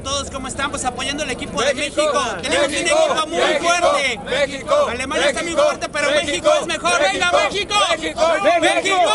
todos, ¿cómo están? Pues apoyando al equipo de México. Tenemos un equipo muy fuerte. México. Alemania está muy fuerte, pero México es mejor. ¡Venga, México! ¡México! ¡México!